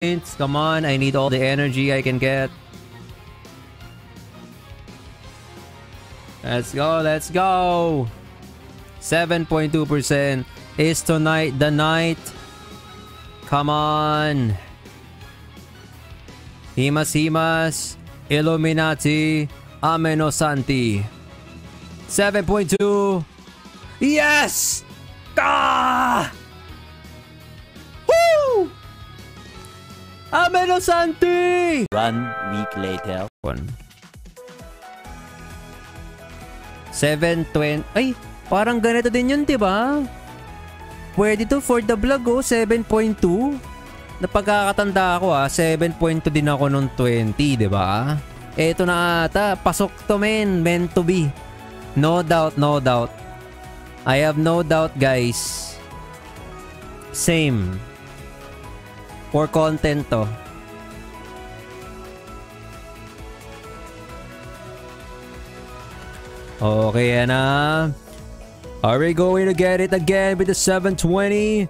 points. Come on, I need all the energy I can get. Let's go, let's go. 7.2%. Is tonight the night? Come on. Himas. Illuminati. Amenosanti. 7.2. Yes! Ah! Woo! Amenosanti! 1 week later. 720. Ay, parang ganito din yun, diba? Pwede to for the vlog, oh. 7.2. Napagkakatanda ako, 7.2 din ako nung 20, diba? Eto na ata. Pasok to, men. Meant to be. No doubt, no doubt. I have no doubt, guys. Same. For content to. Okay, na. Are we going to get it again with the 720?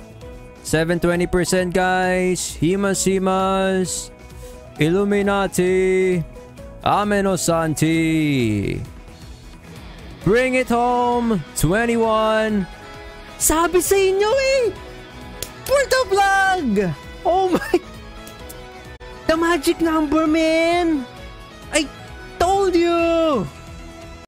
720%, guys. Himas. Illuminati. Amenosanti. Bring it home. 21. Sabi sa inyo eh. For the vlog. Oh my. The magic number, man. I told you.